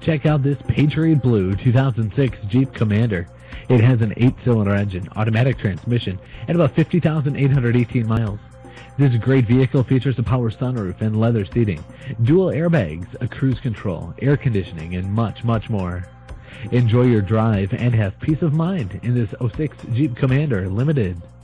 Check out this Patriot Blue 2006 Jeep Commander. It has an 8-cylinder engine, automatic transmission, and about 50,818 miles. This great vehicle features a power sunroof and leather seating, dual airbags, a cruise control, air conditioning, and much, much more. Enjoy your drive and have peace of mind in this '06 Jeep Commander Limited.